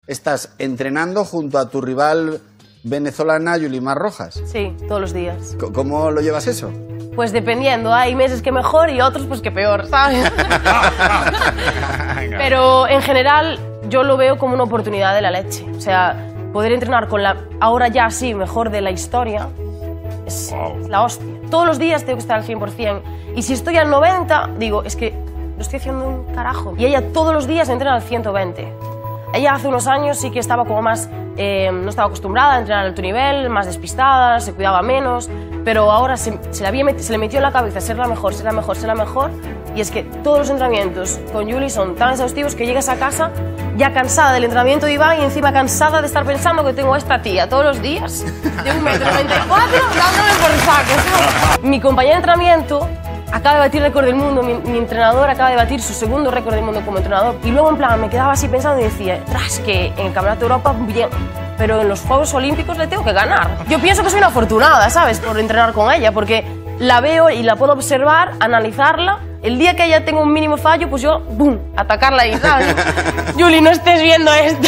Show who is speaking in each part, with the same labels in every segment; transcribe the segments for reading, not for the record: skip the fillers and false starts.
Speaker 1: estás entrenando junto a tu rival venezolana Yulimar Rojas.
Speaker 2: Sí, todos los días.
Speaker 1: ¿Cómo lo llevas eso?
Speaker 2: Pues dependiendo, hay meses que mejor y otros pues que peor, ¿sabes? Pero en general yo lo veo como una oportunidad de la leche. O sea, poder entrenar con la ahora ya sí mejor de la historia es la hostia. Todos los días tengo que estar al 100%. Y si estoy al 90, digo, es que lo estoy haciendo un carajo. Y ella todos los días entrena al 120. Ella hace unos años sí que estaba como más... no estaba acostumbrada a entrenar a alto nivel, más despistada, se cuidaba menos, pero ahora se le metió en la cabeza ser la mejor, ser la mejor, ser la mejor. Y es que todos los entrenamientos con Juli son tan exhaustivos que llegas a casa ya cansada del entrenamiento de Iván y encima cansada de estar pensando que tengo a esta tía todos los días de 1,94 m dándome por el saco. Mi compañera de entrenamiento acaba de batir el récord del mundo, mi entrenador acaba de batir su segundo récord del mundo como entrenador. Y luego en plan me quedaba así pensando y decía, tras que en el Campeonato de Europa bien, pero en los Juegos Olímpicos le tengo que ganar. Yo pienso que soy una afortunada, ¿sabes? Por entrenar con ella, porque la veo y la puedo observar, analizarla. El día que ella tenga un mínimo fallo, pues yo, ¡bum!, atacarla ahí, ¿sabes? Juli, no estés viendo esto.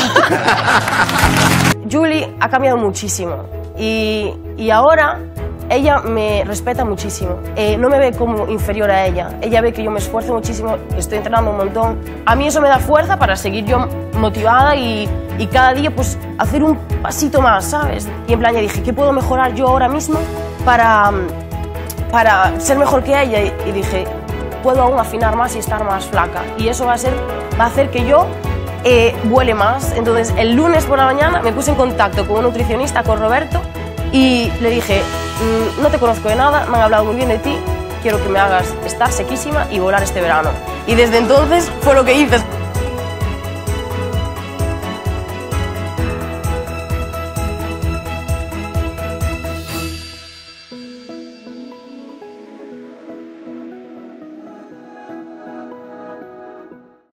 Speaker 2: Juli ha cambiado muchísimo y ahora ella me respeta muchísimo. No me ve como inferior a ella. Ella ve que yo me esfuerzo muchísimo, que estoy entrenando un montón. A mí eso me da fuerza para seguir yo motivada y cada día pues hacer un pasito más, ¿sabes? Y en plan ya dije, ¿qué puedo mejorar yo ahora mismo para ser mejor que ella? Y dije, puedo aún afinar más y estar más flaca. Y eso va a hacer que yo vuele más. Entonces el lunes por la mañana me puse en contacto con un nutricionista, con Roberto, y le dije, no te conozco de nada, me han hablado muy bien de ti, quiero que me hagas estar sequísima y volar este verano. Y desde entonces fue lo que hice.